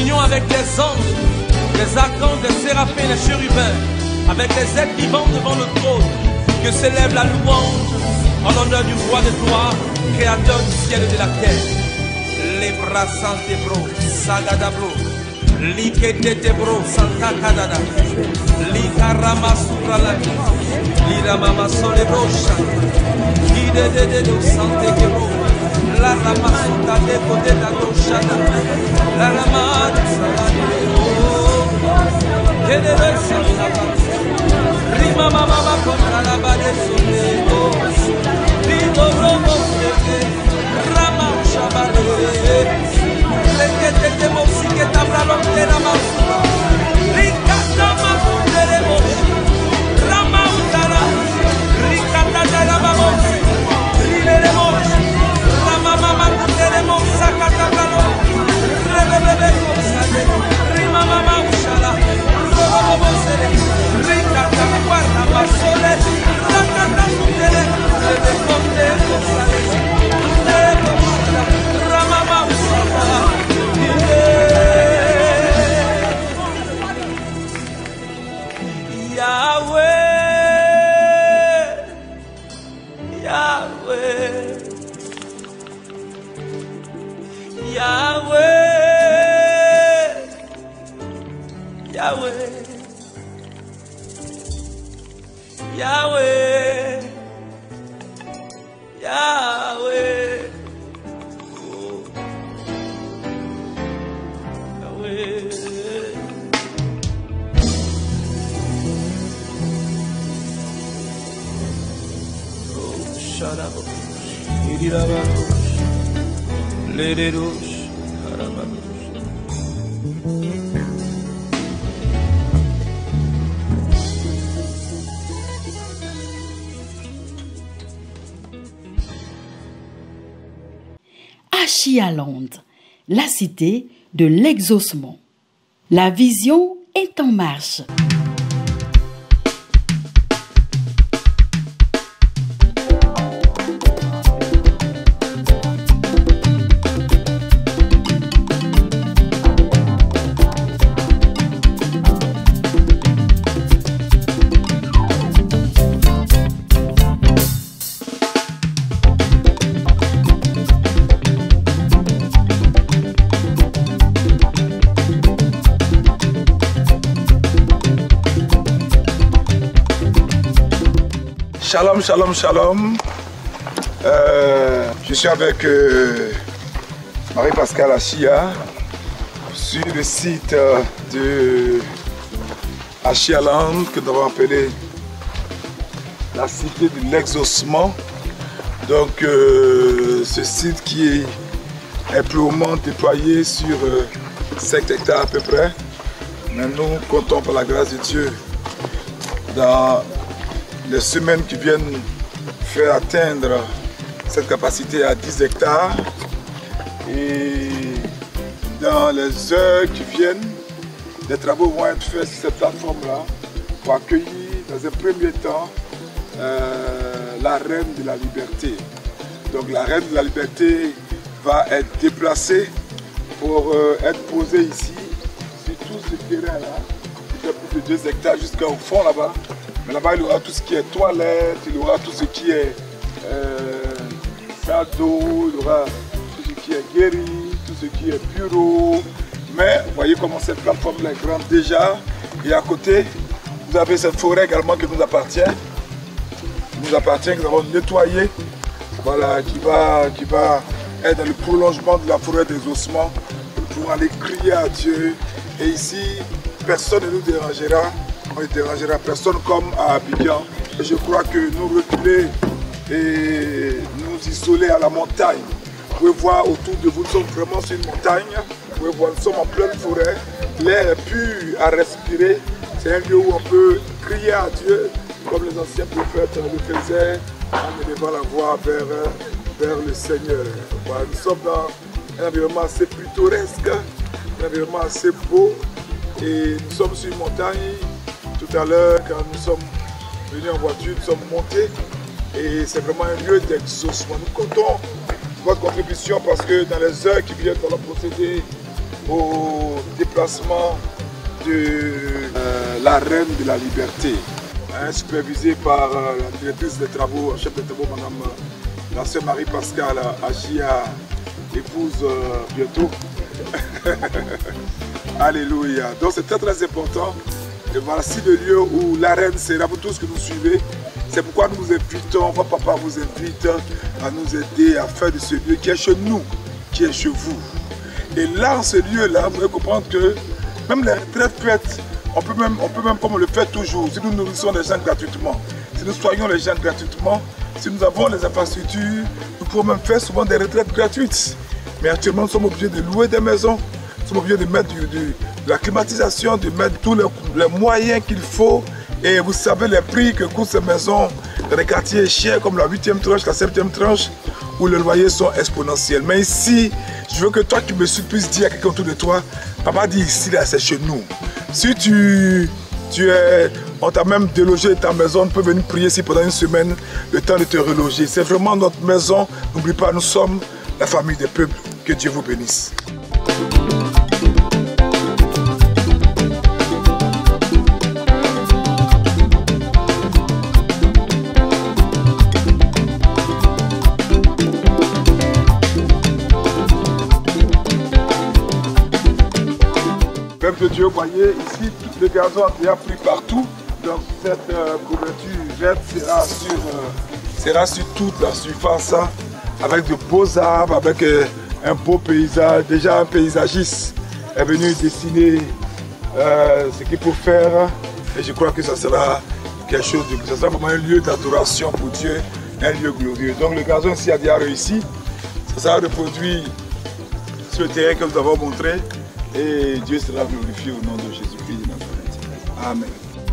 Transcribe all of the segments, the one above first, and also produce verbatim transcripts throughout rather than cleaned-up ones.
union avec les anges, les archanges, les séraphins, les chérubins, avec les êtres vivants devant le trône, que s'élève la louange en l'honneur du roi de gloire, créateur du ciel et de la terre. Les bras santé bro, sagadabro, likete bro, santa kadada, likarama surala, liramama sole bro, ide de de do santé bro, la rama suta de côté da do shada, la rama salade, de de de salade, rima mama contra la bade sole, lido bro, rama shabade. Lekete mosike tabralo tena masura rikata masure mos rama utara rikata dala mos rile mos rama mama tere mos sakata bralo rebebe kosade rima mama ushala robo mosere rikata guarda masole rakata tere rebe konde kosade rama mama ushala Yahweh, Yahweh, oh, Yahweh. Oh, shut up, let it go. Achialand, la cité de l'exaucement. La vision est en marche. Shalom, shalom, shalom. Euh, je suis avec euh, Marie-Pascale Achia sur le site euh, de Achialand que nous avons appelé la cité de l'exaucement. Donc euh, ce site qui est, est purement déployé sur euh, cinq hectares à peu près. Mais nous comptons par la grâce de Dieu dans les semaines qui viennent faire atteindre cette capacité à dix hectares et dans les heures qui viennent, des travaux vont être faits sur cette plateforme-là pour accueillir dans un premier temps euh, la Reine de la Liberté. Donc la Reine de la Liberté va être déplacée pour euh, être posée ici sur tout ce terrain-là, qui fait plus de deux hectares jusqu'au fond là-bas. Mais là-bas, il y aura tout ce qui est toilette, il y aura tout ce qui est euh, salle d'eau, il y aura tout ce qui est guéri, tout ce qui est bureau. Mais vous voyez comment cette plateforme est grande déjà. Et à côté, vous avez cette forêt également qui nous appartient. Qui nous appartient, que nous avons nettoyé. Voilà, qui va, qui va être dans le prolongement de la forêt des ossements pour aller crier à Dieu. Et ici, personne ne nous dérangera. On ne dérangera personne comme à Abidjan. Et je crois que nous reculer et nous isoler à la montagne. Vous pouvez voir autour de vous, nous sommes vraiment sur une montagne. Vous pouvez voir, nous sommes en pleine forêt. L'air est pur à respirer. C'est un lieu où on peut crier à Dieu, comme les anciens prophètes le faisaient, en élevant la voix vers, vers le Seigneur. Voilà, nous sommes dans un environnement assez pittoresque, un environnement assez beau. Et nous sommes sur une montagne. Tout à l'heure, quand nous sommes venus en voiture, nous sommes montés et c'est vraiment un lieu d'exaucement. Nous comptons votre contribution parce que dans les heures qui viennent, nous allons procéder au déplacement de euh, la Reine de la Liberté, hein, supervisée par euh, la directrice des travaux, chef des travaux, Madame euh, la sœur Marie-Pascale Agia, épouse euh, bientôt. Alléluia. Donc c'est très très important. Et voici le lieu où la reine sera, pour tous que nous suivez. C'est pourquoi nous vous invitons, votre papa vous invite à nous aider à faire de ce lieu qui est chez nous, qui est chez vous. Et là, en ce lieu-là, vous allez comprendre que même les retraites peuvent être, on peut même, on peut même comme on le fait toujours, si nous nourrissons les gens gratuitement, si nous soignons les gens gratuitement, si nous avons les infrastructures, nous pouvons même faire souvent des retraites gratuites. Mais actuellement, nous sommes obligés de louer des maisons, nous sommes obligés de mettre du, du, de la climatisation, de mettre tous les, les moyens qu'il faut. Et vous savez les prix que coûtent ces maisons dans les quartiers chers comme la huitième tranche, la septième tranche, où les loyers sont exponentiels. Mais ici, je veux que toi qui me suis puisses dire à quelqu'un autour de toi, papa dit ici, là, c'est chez nous. Si tu, tu es, on t'a même délogé ta maison, on peut venir prier ici pendant une semaine, le temps de te reloger. C'est vraiment notre maison. N'oublie pas, nous sommes la famille des peuples. Que Dieu vous bénisse. Peuple de Dieu, voyez, ici, tout le gazon a déjà pris partout. Donc cette euh, couverture verte sera sur, euh, sera sur toute la surface, hein, avec de beaux arbres, avec euh, un beau paysage. Déjà un paysagiste est venu dessiner euh, ce qu'il faut faire. Et je crois que ça sera quelque chose de... Ça sera vraiment un lieu d'adoration pour Dieu, un lieu glorieux. Donc le gazon ici a déjà réussi. Ça sera reproduit sur le terrain que nous avons montré. Et Dieu sera glorifié au nom de Jésus-Christ de Nazareth. Amen.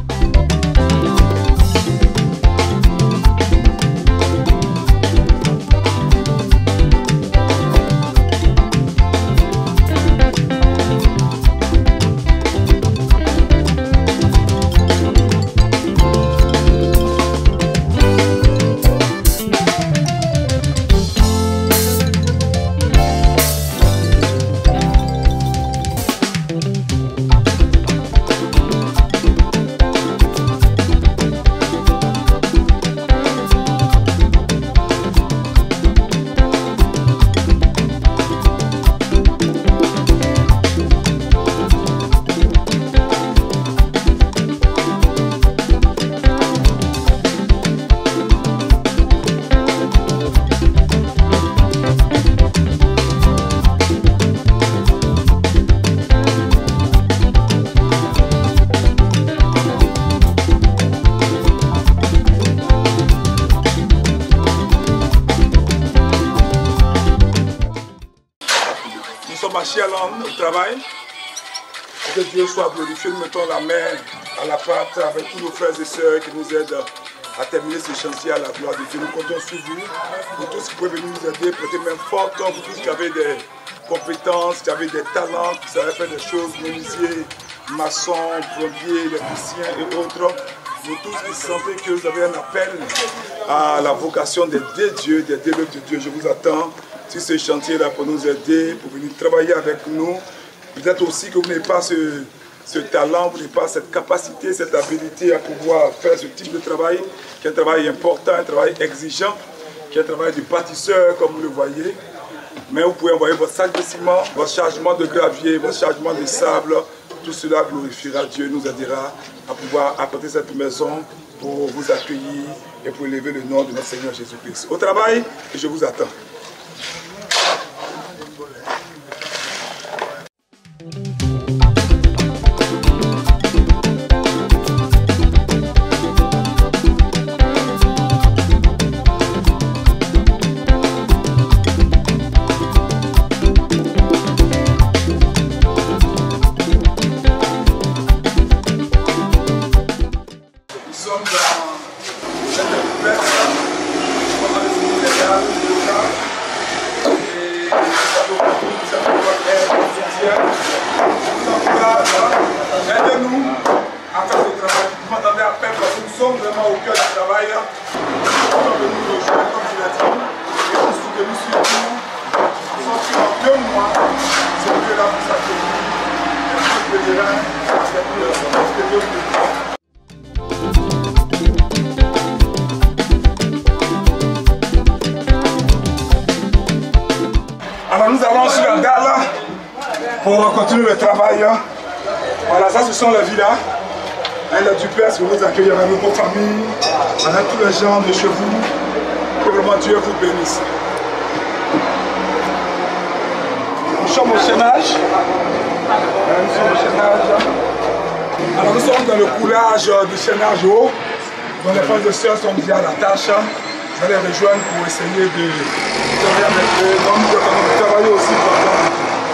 Au travail, que Dieu soit glorifié. Nous mettons la main à la pâte avec tous nos frères et sœurs qui nous aident à terminer ce chantier à la gloire de Dieu. Nous comptons sur vous, pour tous qui pouvez venir nous aider, prêter main forte, pour tous qui avez des compétences, qui avez des talents, qui savent faire des choses, menuisiers, maçons, plombiers, électriciens et autres. Vous tous qui sentez que vous avez un appel à la vocation d'aider Dieu, d'aider l'œuvre de Dieu, je vous attends sur ce chantier-là pour nous aider, pour venir travailler avec nous. Peut-être aussi que vous n'avez pas ce, ce talent, vous n'avez pas cette capacité, cette habilité à pouvoir faire ce type de travail, qui est un travail important, un travail exigeant, qui est un travail de bâtisseur, comme vous le voyez. Mais vous pouvez envoyer votre sac de ciment, votre chargement de gravier, votre chargement de sable. Tout cela glorifiera Dieu, nous aidera à pouvoir apporter cette maison pour vous accueillir et pour élever le nom de notre Seigneur Jésus-Christ. Au travail, et je vous attends. Aidez-nous à faire ce travail. Vous m'entendez à peine parce que nous sommes vraiment au cœur du travail. Nous sommes venus rejoindre, comme je l'ai dit, et nous soutenons surtout. Nous sommes en deux mois, c'est que là vous accueillir. pour continuer le travail. Voilà, ça ce sont les villas. Elle est du Père, vous accueillez avec vos familles, avec tous les gens de chez vous. Que vraiment Dieu vous bénisse. Nous sommes au chaînage. Nous sommes au chaînage. Alors nous sommes dans le coulage du chaînage haut. Donc les frères et sœurs sont déjà à la tâche. Vous allez les rejoindre pour essayer de travailler avec eux. Donc nous allons travailler aussi pendant.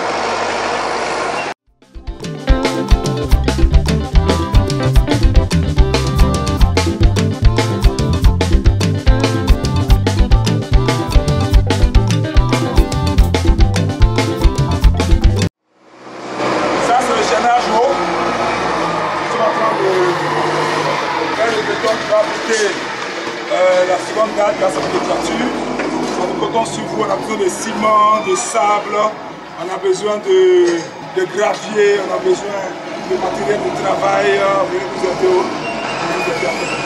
Euh, la seconde date, grâce à votre toiture. Nous comptons sur vous, on a besoin de ciment, de sable, on a besoin de, de gravier, on a besoin de matériel de travail. Venez nous aider. Venez nous aider à faire.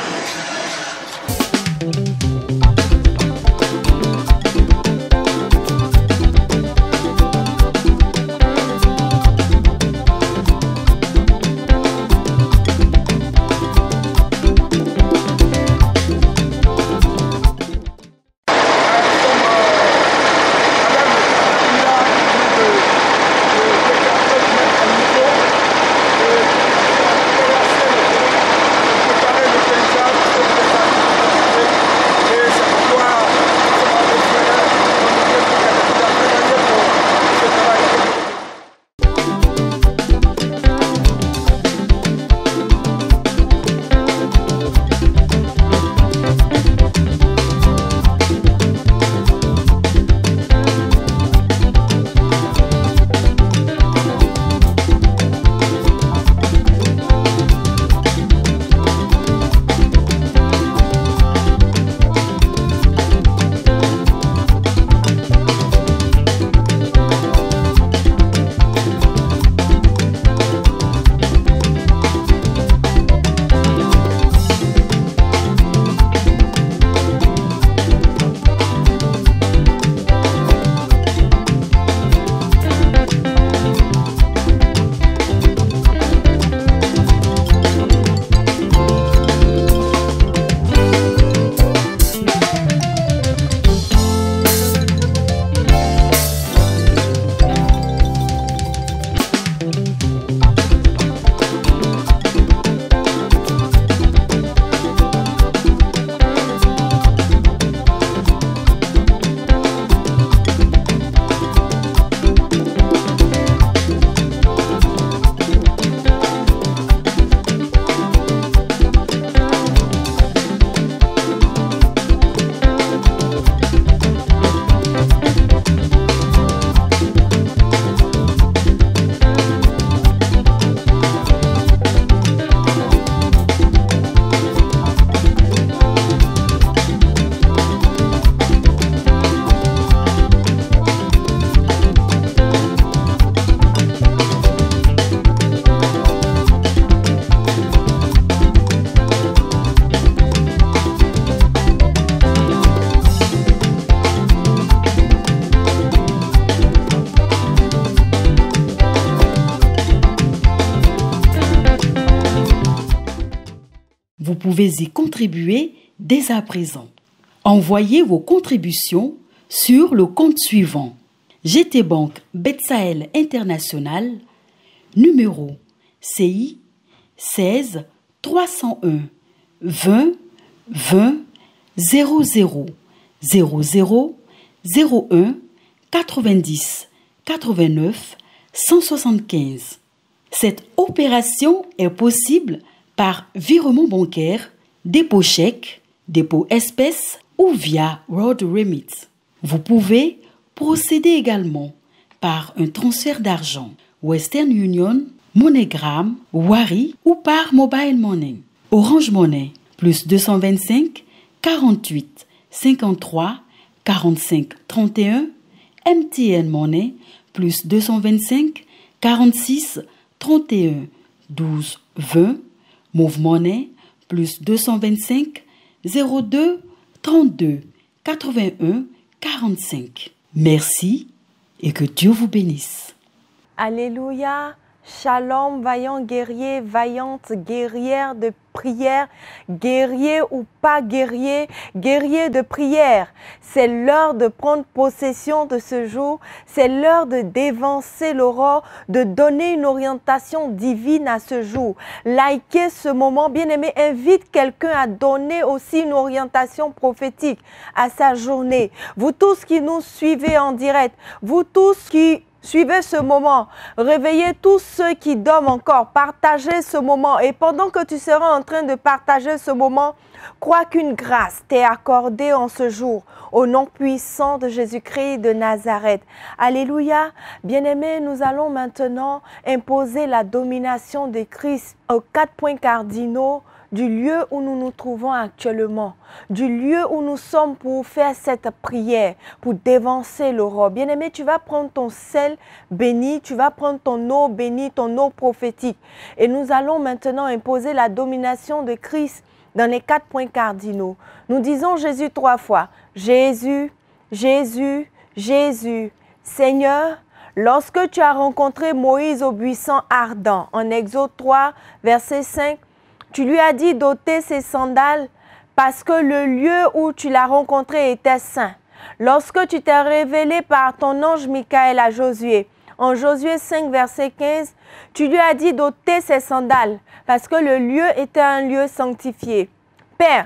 Vous pouvez y contribuer dès à présent. Envoyez vos contributions sur le compte suivant. G T Bank Bethsaël International, numéro C I seize trois cent un vingt vingt zéro zéro zéro zéro zéro un quatre-vingt-dix quatre-vingt-neuf cent soixante-quinze. Cette opération est possible par virement bancaire, dépôt chèque, dépôt espèce ou via World Remit. Vous pouvez procéder également par un transfert d'argent, Western Union, MoneyGram, Wari ou par Mobile Money. Orange Money, plus deux cent vingt-cinq quarante-huit cinquante-trois quarante-cinq trente et un, M T N Money, plus deux cent vingt-cinq quarante-six trente et un douze vingt, Move Money, plus deux cent vingt-cinq zéro deux trente-deux quatre-vingt-un quarante-cinq. Merci et que Dieu vous bénisse. Alléluia. Shalom, vaillant guerrier, vaillante guerrière de prière, guerrier ou pas guerrier, guerrier de prière. C'est l'heure de prendre possession de ce jour, c'est l'heure de dévancer l'aurore, de donner une orientation divine à ce jour. Likez ce moment, bien-aimé, invite quelqu'un à donner aussi une orientation prophétique à sa journée. Vous tous qui nous suivez en direct, vous tous qui suivez ce moment, réveillez tous ceux qui dorment encore, partagez ce moment et pendant que tu seras en train de partager ce moment, crois qu'une grâce t'est accordée en ce jour, au nom puissant de Jésus-Christ de Nazareth. Alléluia. Bien-aimés, nous allons maintenant imposer la domination de Christ aux quatre points cardinaux du lieu où nous nous trouvons actuellement, du lieu où nous sommes pour faire cette prière, pour dévancer l'aurore. Bien-aimé, tu vas prendre ton sel béni, tu vas prendre ton eau bénie, ton eau prophétique. Et nous allons maintenant imposer la domination de Christ dans les quatre points cardinaux. Nous disons Jésus trois fois. Jésus, Jésus, Jésus. Seigneur, lorsque tu as rencontré Moïse au buisson ardent, en Exode trois, verset cinq, tu lui as dit d'ôter ses sandales parce que le lieu où tu l'as rencontré était saint. Lorsque tu t'es révélé par ton ange Michaël à Josué, en Josué cinq, verset quinze, tu lui as dit d'ôter ses sandales parce que le lieu était un lieu sanctifié. Père,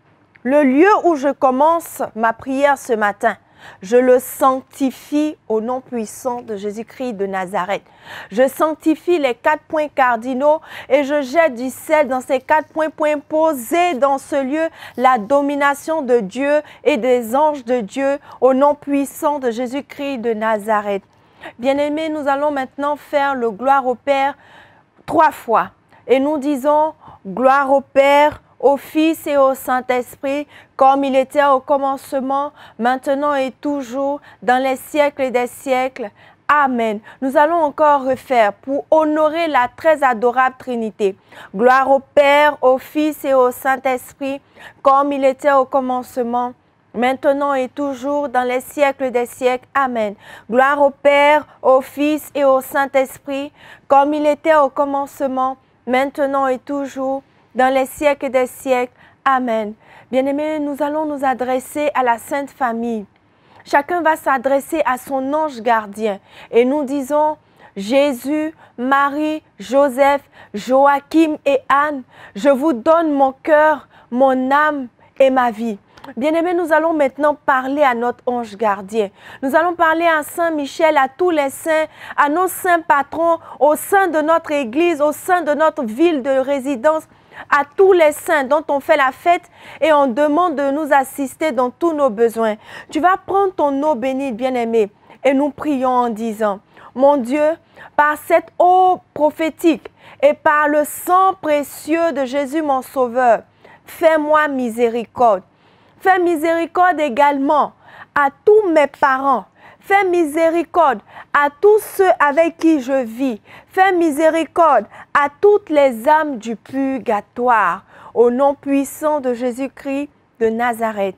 le lieu où je commence ma prière ce matin, je le sanctifie au nom puissant de Jésus-Christ de Nazareth. Je sanctifie les quatre points cardinaux et je jette du sel dans ces quatre points pour imposer dans ce lieu la domination de Dieu et des anges de Dieu au nom puissant de Jésus-Christ de Nazareth. Bien-aimés, nous allons maintenant faire le gloire au Père trois fois. Et nous disons gloire au Père, au Fils et au Saint-Esprit, comme il était au commencement, maintenant et toujours, dans les siècles des siècles. Amen. Nous allons encore refaire pour honorer la très adorable Trinité. Gloire au Père, au Fils et au Saint-Esprit, comme il était au commencement, maintenant et toujours, dans les siècles des siècles. Amen. Gloire au Père, au Fils et au Saint-Esprit, comme il était au commencement, maintenant et toujours, dans les siècles des siècles. Amen. Bien-aimés, nous allons nous adresser à la Sainte Famille. Chacun va s'adresser à son ange gardien. Et nous disons, Jésus, Marie, Joseph, Joachim et Anne, je vous donne mon cœur, mon âme et ma vie. Bien-aimés, nous allons maintenant parler à notre ange gardien. Nous allons parler à Saint Michel, à tous les saints, à nos saints patrons, au sein de notre église, au sein de notre ville de résidence, à tous les saints dont on fait la fête et on demande de nous assister dans tous nos besoins. Tu vas prendre ton eau bénite, bien-aimé, et nous prions en disant, mon Dieu, par cette eau prophétique et par le sang précieux de Jésus mon Sauveur, fais-moi miséricorde. Fais miséricorde également à tous mes parents. Fais miséricorde à tous ceux avec qui je vis. Fais miséricorde à toutes les âmes du purgatoire. Au nom puissant de Jésus-Christ de Nazareth.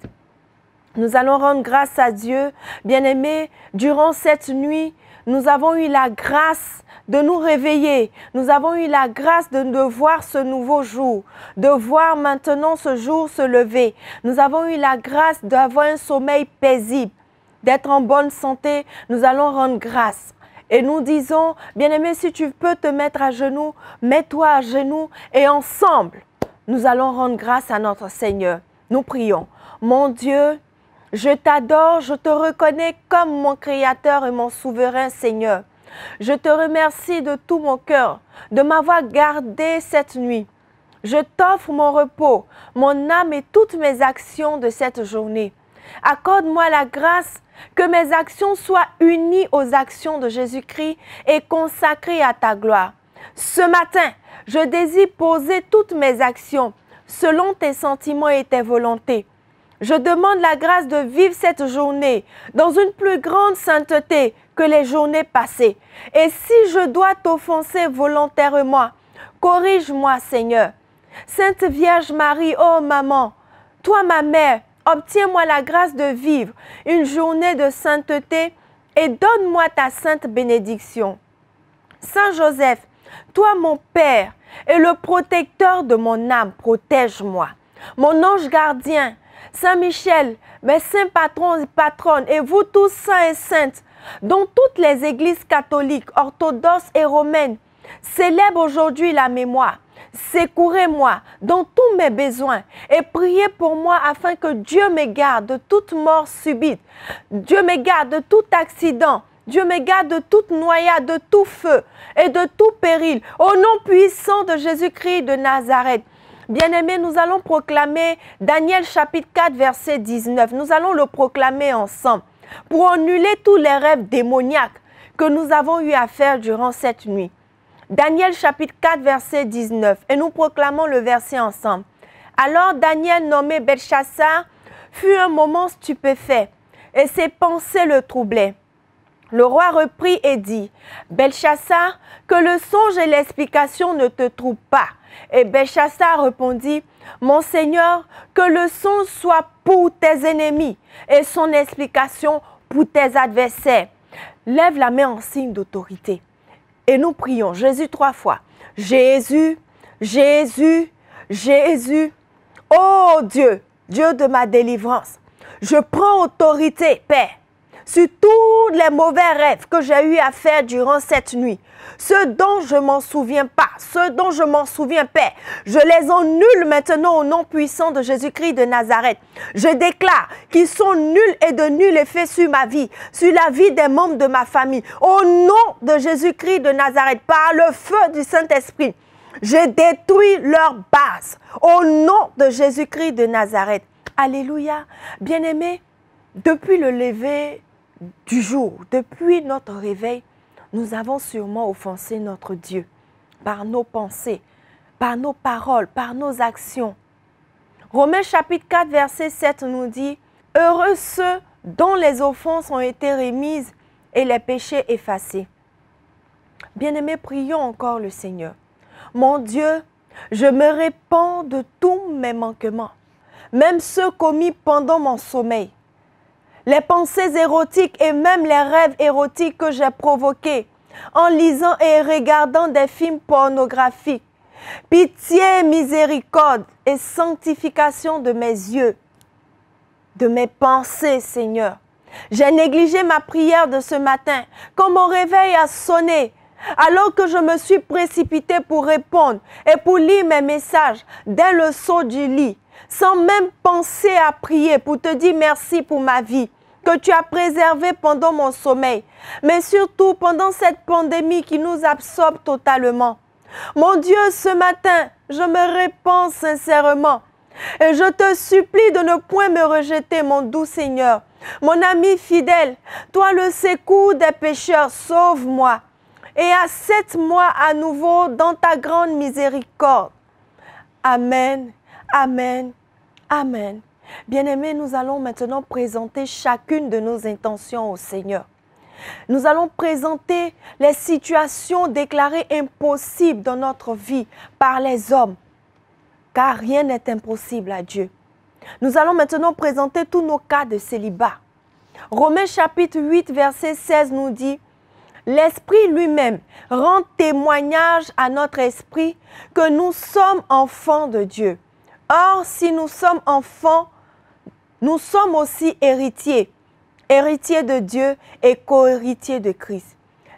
Nous allons rendre grâce à Dieu. Bien-aimés, durant cette nuit, nous avons eu la grâce de nous réveiller. Nous avons eu la grâce de, de voir ce nouveau jour, de voir maintenant ce jour se lever. Nous avons eu la grâce d'avoir un sommeil paisible, d'être en bonne santé. Nous allons rendre grâce. Et nous disons, bien-aimé, si tu peux te mettre à genoux, mets-toi à genoux et ensemble, nous allons rendre grâce à notre Seigneur. Nous prions. Mon Dieu, je t'adore, je te reconnais comme mon Créateur et mon souverain Seigneur. Je te remercie de tout mon cœur de m'avoir gardé cette nuit. Je t'offre mon repos, mon âme et toutes mes actions de cette journée. Accorde-moi la grâce que mes actions soient unies aux actions de Jésus-Christ et consacrées à ta gloire. Ce matin, je désire poser toutes mes actions selon tes sentiments et tes volontés. Je demande la grâce de vivre cette journée dans une plus grande sainteté que les journées passées. Et si je dois t'offenser volontairement, corrige-moi, Seigneur. Sainte Vierge Marie, ô maman, toi ma mère, obtiens-moi la grâce de vivre une journée de sainteté et donne-moi ta sainte bénédiction. Saint Joseph, toi mon Père et le protecteur de mon âme, protège-moi. Mon ange gardien, Saint Michel, mes saints patrons et patronnes, et vous tous saints et saintes, dont toutes les églises catholiques, orthodoxes et romaines célèbrent aujourd'hui la mémoire. Secourez-moi dans tous mes besoins et priez pour moi afin que Dieu me garde de toute mort subite. Dieu me garde de tout accident. Dieu me garde de toute noyade, de tout feu et de tout péril. Au nom puissant de Jésus-Christ de Nazareth. Bien-aimés, nous allons proclamer Daniel chapitre quatre, verset dix-neuf. Nous allons le proclamer ensemble pour annuler tous les rêves démoniaques que nous avons eu à faire durant cette nuit. Daniel chapitre quatre, verset dix-neuf. Et nous proclamons le verset ensemble. Alors Daniel, nommé Belchassar, fut un moment stupéfait et ses pensées le troublaient. Le roi reprit et dit, Belchassar, que le songe et l'explication ne te troublent pas. Et Belchassar répondit, Mon Seigneur, que le songe soit pour tes ennemis et son explication pour tes adversaires. Lève la main en signe d'autorité. Et nous prions Jésus trois fois. Jésus, Jésus, Jésus. Oh Dieu, Dieu de ma délivrance, je prends autorité, Père, sur tous les mauvais rêves que j'ai eu à faire durant cette nuit. Ceux dont je ne m'en souviens pas, ceux dont je m'en souviens, Père, je les annule maintenant au nom puissant de Jésus-Christ de Nazareth. Je déclare qu'ils sont nuls et de nul effet sur ma vie, sur la vie des membres de ma famille. Au nom de Jésus-Christ de Nazareth, par le feu du Saint-Esprit, je détruis leur base. Au nom de Jésus-Christ de Nazareth. Alléluia. Bien-aimés, depuis le lever du jour, depuis notre réveil, nous avons sûrement offensé notre Dieu par nos pensées, par nos paroles, par nos actions. Romains chapitre quatre, verset sept nous dit, « Heureux ceux dont les offenses ont été remises et les péchés effacés. » Bien-aimés, prions encore le Seigneur. Mon Dieu, je me répands de tous mes manquements, même ceux commis pendant mon sommeil. Les pensées érotiques et même les rêves érotiques que j'ai provoqués en lisant et regardant des films pornographiques. Pitié, miséricorde et sanctification de mes yeux, de mes pensées, Seigneur. J'ai négligé ma prière de ce matin quand mon réveil a sonné, alors que je me suis précipitée pour répondre et pour lire mes messages dès le saut du lit, sans même penser à prier pour te dire merci pour ma vie que tu as préservée pendant mon sommeil, mais surtout pendant cette pandémie qui nous absorbe totalement. Mon Dieu, ce matin, je me répands sincèrement et je te supplie de ne point me rejeter, mon doux Seigneur. Mon ami fidèle, toi le secours des pécheurs, sauve-moi et accepte-moi à nouveau dans ta grande miséricorde. Amen, amen, amen. Bien-aimés, nous allons maintenant présenter chacune de nos intentions au Seigneur. Nous allons présenter les situations déclarées impossibles dans notre vie par les hommes, car rien n'est impossible à Dieu. Nous allons maintenant présenter tous nos cas de célibat. Romains chapitre huit, verset seize nous dit, « L'Esprit lui-même rend témoignage à notre esprit que nous sommes enfants de Dieu. Or, si nous sommes enfants, nous sommes aussi héritiers, héritiers de Dieu et co-héritiers de Christ. »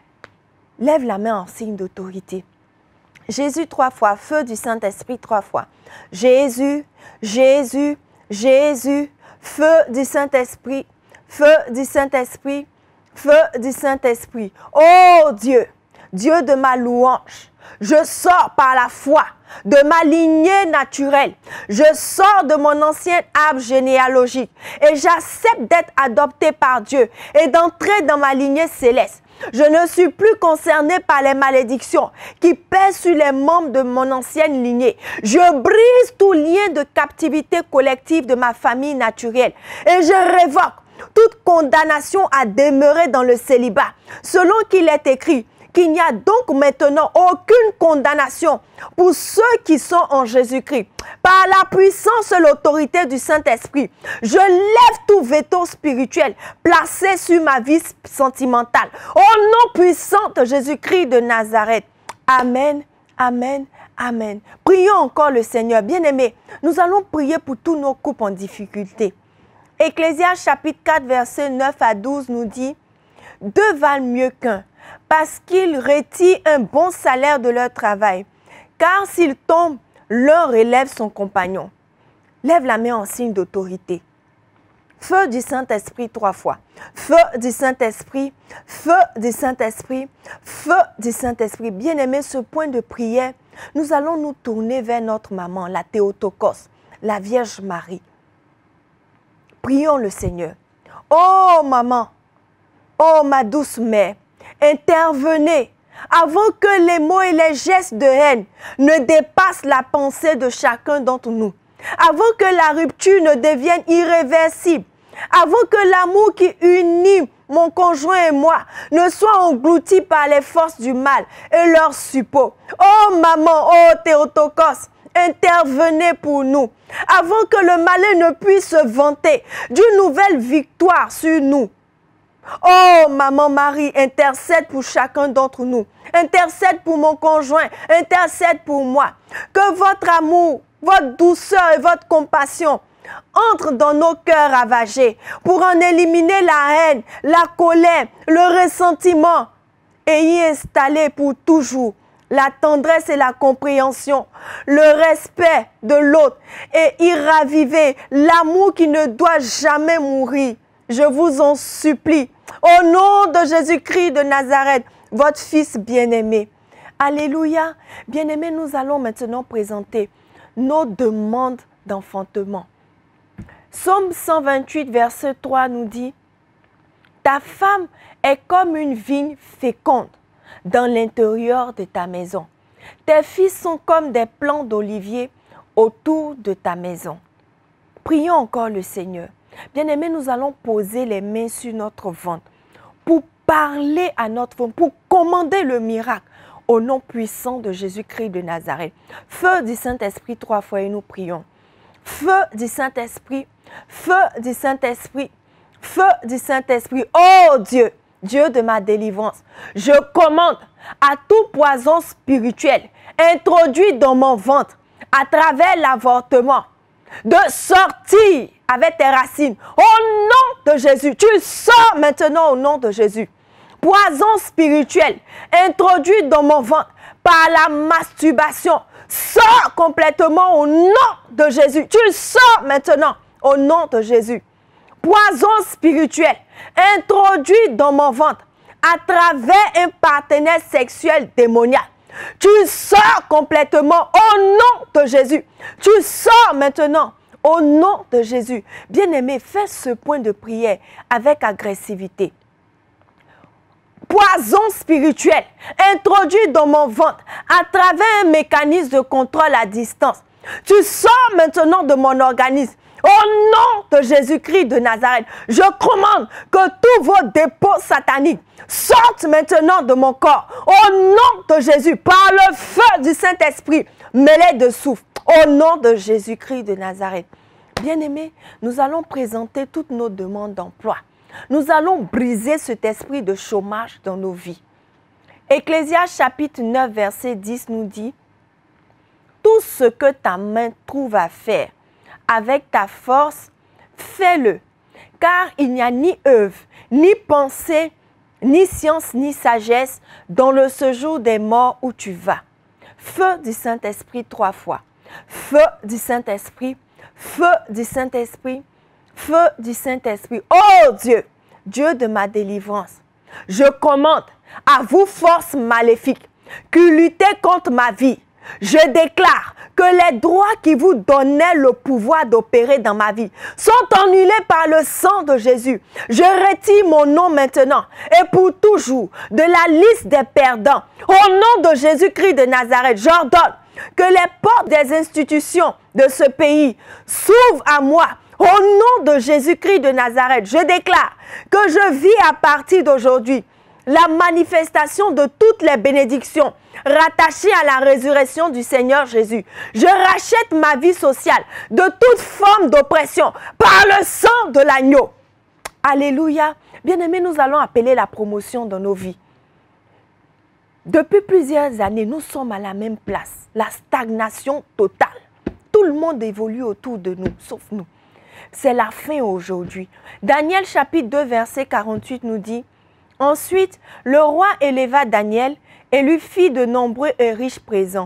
Lève la main en signe d'autorité. Jésus trois fois, feu du Saint-Esprit trois fois. Jésus, Jésus, Jésus, feu du Saint-Esprit, feu du Saint-Esprit, feu du Saint-Esprit. Oh Dieu, Dieu de ma louange, je sors par la foi de ma lignée naturelle. Je sors de mon ancien arbre généalogique et j'accepte d'être adopté par Dieu et d'entrer dans ma lignée céleste. Je ne suis plus concerné par les malédictions qui pèsent sur les membres de mon ancienne lignée. Je brise tout lien de captivité collective de ma famille naturelle et je révoque toute condamnation à demeurer dans le célibat, selon qu'il est écrit. qu'il n'y a donc maintenant aucune condamnation pour ceux qui sont en Jésus-Christ. Par la puissance et l'autorité du Saint-Esprit, je lève tout veto spirituel placé sur ma vie sentimentale. Au nom puissant de Jésus-Christ de Nazareth. Amen, amen, amen. Prions encore le Seigneur. Bien-aimés, nous allons prier pour tous nos couples en difficulté. Ecclésiaste chapitre quatre, versets neuf à douze nous dit « Deux valent mieux qu'un, parce qu'ils retirent un bon salaire de leur travail. Car s'ils tombent, l'un relève son compagnon. » Lève la main en signe d'autorité. Feu du Saint-Esprit trois fois. Feu du Saint-Esprit, feu du Saint-Esprit, feu du Saint-Esprit. Bien-aimé, ce point de prière, nous allons nous tourner vers notre maman, la Théotokos, la Vierge Marie. Prions le Seigneur. Oh maman, oh ma douce mère, intervenez avant que les mots et les gestes de haine ne dépassent la pensée de chacun d'entre nous. Avant que la rupture ne devienne irréversible. Avant que l'amour qui unit mon conjoint et moi ne soit englouti par les forces du mal et leurs suppôts. Oh maman, oh Théotokos, intervenez pour nous. Avant que le malin ne puisse se vanter d'une nouvelle victoire sur nous. Oh, maman Marie, intercède pour chacun d'entre nous. Intercède pour mon conjoint. Intercède pour moi. Que votre amour, votre douceur et votre compassion entrent dans nos cœurs ravagés pour en éliminer la haine, la colère, le ressentiment et y installer pour toujours la tendresse et la compréhension, le respect de l'autre et y raviver l'amour qui ne doit jamais mourir. Je vous en supplie, au nom de Jésus-Christ de Nazareth, votre Fils bien-aimé. Alléluia. Bien-aimé, nous allons maintenant présenter nos demandes d'enfantement. Psaume cent vingt-huit, verset trois nous dit « Ta femme est comme une vigne féconde dans l'intérieur de ta maison. Tes fils sont comme des plants d'olivier autour de ta maison. » Prions encore le Seigneur. Bien-aimés, nous allons poser les mains sur notre ventre pour parler à notre ventre, pour commander le miracle au nom puissant de Jésus-Christ de Nazareth. Feu du Saint-Esprit trois fois et nous prions. Feu du Saint-Esprit, feu du Saint-Esprit, feu du Saint-Esprit. Oh Dieu, Dieu de ma délivrance, je commande à tout poison spirituel introduit dans mon ventre à travers l'avortement de sortir avec tes racines. Au nom de Jésus, tu sors maintenant au nom de Jésus. Poison spirituel introduit dans mon ventre par la masturbation. Sors complètement au nom de Jésus. Tu sors maintenant au nom de Jésus. Poison spirituel introduit dans mon ventre à travers un partenaire sexuel démoniaque. Tu sors complètement au nom de Jésus. Tu sors maintenant au nom de Jésus. Bien-aimé, fais ce point de prière avec agressivité. Poison spirituel introduit dans mon ventre à travers un mécanisme de contrôle à distance. Tu sors maintenant de mon organisme. Au nom de Jésus-Christ de Nazareth, je commande que tous vos dépôts sataniques sortent maintenant de mon corps. Au nom de Jésus, par le feu du Saint-Esprit, mêlé de souffle. Au nom de Jésus-Christ de Nazareth. Bien-aimés, nous allons présenter toutes nos demandes d'emploi. Nous allons briser cet esprit de chômage dans nos vies. Ecclésiaste chapitre neuf, verset dix nous dit « Tout ce que ta main trouve à faire, avec ta force, fais-le, car il n'y a ni œuvre, ni pensée, ni science, ni sagesse dans le séjour des morts où tu vas. » Feu du Saint-Esprit trois fois. Feu du Saint-Esprit, feu du Saint-Esprit, feu du Saint-Esprit. Oh Dieu, Dieu de ma délivrance, je commande à vous, forces maléfiques, qui luttez contre ma vie. Je déclare que les droits qui vous donnaient le pouvoir d'opérer dans ma vie sont annulés par le sang de Jésus. Je retire mon nom maintenant et pour toujours de la liste des perdants. Au nom de Jésus-Christ de Nazareth, j'ordonne que les portes des institutions de ce pays s'ouvrent à moi. Au nom de Jésus-Christ de Nazareth, je déclare que je vis à partir d'aujourd'hui la manifestation de toutes les bénédictions rattachées à la résurrection du Seigneur Jésus. Je rachète ma vie sociale de toute forme d'oppression par le sang de l'agneau. Alléluia. Bien-aimés, nous allons appeler la promotion dans nos vies. Depuis plusieurs années, nous sommes à la même place. La stagnation totale. Tout le monde évolue autour de nous, sauf nous. C'est la fin aujourd'hui. Daniel chapitre deux, verset quarante-huit nous dit, « Ensuite, le roi éleva Daniel et lui fit de nombreux et riches présents.